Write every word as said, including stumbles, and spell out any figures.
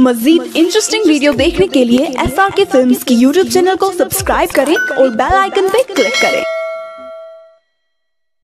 मजीद interesting video देखने के लिए एस आर के फिल्म्स की यूट्यूब चैनल को सब्सक्राइब करें और बेल आइकन पे क्लिक करें।